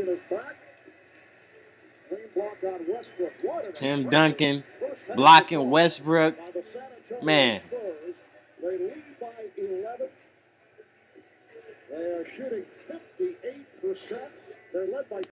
Duncan is back. Clean block on Westbrook. Tim Duncan blocking Westbrook. Man. They lead by 11. They are shooting 58%. They're led by